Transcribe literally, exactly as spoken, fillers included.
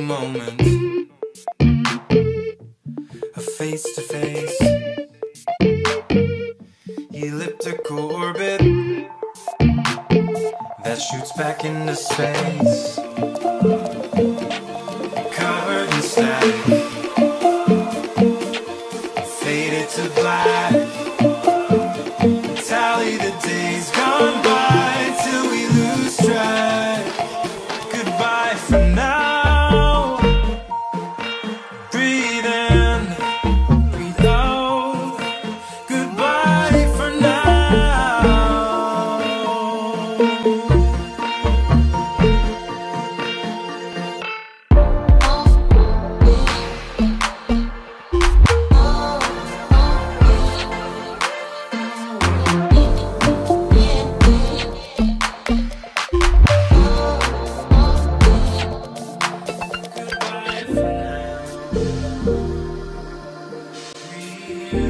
moment, a face to face, elliptical orbit that shoots back into space, covered in static, faded to black. Tally the days gone by till we lose track. Goodbye for now. Breathe in, breathe out. Goodbye for now. Yeah.